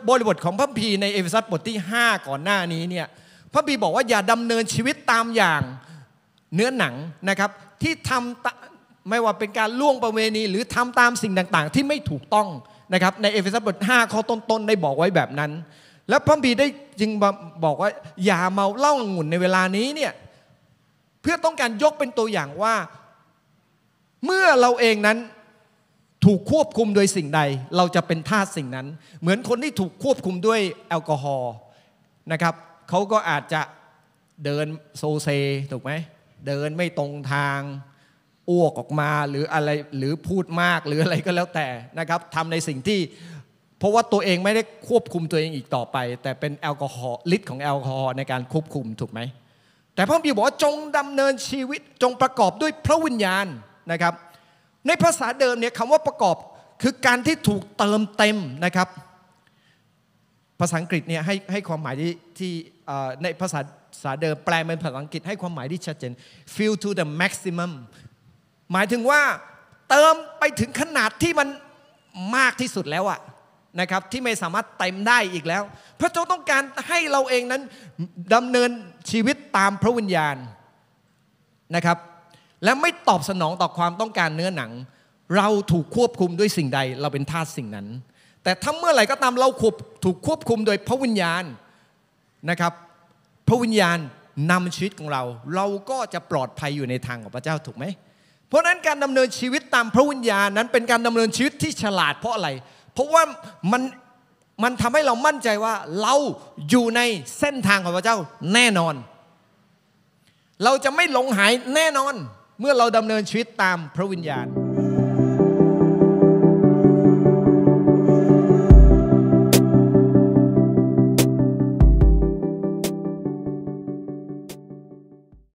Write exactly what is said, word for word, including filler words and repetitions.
บริบทของพระคัมภีร์ในเอเฟซัสบทที่ห้าก่อนหน้านี้เนี่ยพระคัมภีร์บอกว่าอย่าดำเนินชีวิตตามอย่างเนื้อหนังนะครับที่ทำไม่ว่าเป็นการล่วงประเวณีหรือทำตามสิ่งต่างๆที่ไม่ถูกต้องนะครับในเอเฟซัสบทห้าข้อต้นๆได้บอกไว้แบบนั้นแล้วพระคัมภีร์ได้จึงบอกว่าอย่าเมาเหล้าองุ่นในเวลานี้เนี่ยเพื่อต้องการยกเป็นตัวอย่างว่าเมื่อเราเองนั้นถูกควบคุมโดยสิ่งใดเราจะเป็นทาสสิ่งนั้นเหมือนคนที่ถูกควบคุมด้วยแอลกอฮอล์นะครับเขาก็อาจจะเดินโซเซถูกไหมเดินไม่ตรงทางอ้วกออกมาหรืออะไรหรือพูดมากหรืออะไรก็แล้วแต่นะครับทำในสิ่งที่เพราะว่าตัวเองไม่ได้ควบคุมตัวเองอีกต่อไปแต่เป็นแอลกอฮอล์ฤทธิ์ของแอลกอฮอล์ในการควบคุมถูกไหมแต่พระคัมภีร์บอกว่าจงดำเนินชีวิตจงประกอบด้วยพระวิญญาณนะครับในภาษาเดิมเนี่ยคำว่าประกอบคือการที่ถูกเติมเต็มนะครับภาษาอังกฤษเนี่ยให้ให้ความหมายที่ที่ในภาษาภาษาเดิมแปลเป็นภาษาอังกฤษให้ความหมายที่ชัดเจน fill to the maximum หมายถึงว่าเติมไปถึงขนาดที่มันมากที่สุดแล้วอะนะครับที่ไม่สามารถเต็มได้อีกแล้วพระเจ้าต้องการให้เราเองนั้นดำเนินชีวิตตามพระวิญญาณนะครับและไม่ตอบสนองต่อความต้องการเนื้อหนังเราถูกควบคุมด้วยสิ่งใดเราเป็นทาสสิ่งนั้นแต่ถ้าเมื่อไหร่ก็ตามเราถูกควบคุมโดยพระวิญญาณนะครับพระวิญญาณนำชีวิตของเราเราก็จะปลอดภัยอยู่ในทางของพระเจ้าถูกไหมเพราะนั้นการดำเนินชีวิตตามพระวิญญาณนั้นเป็นการดำเนินชีวิตที่ฉลาดเพราะอะไรเพราะว่ามันมันทำให้เรามั่นใจว่าเราอยู่ในเส้นทางของพระเจ้าแน่นอนเราจะไม่หลงหายแน่นอนเมื่อเราดำเนินชีวิตตามพระวิญญาณ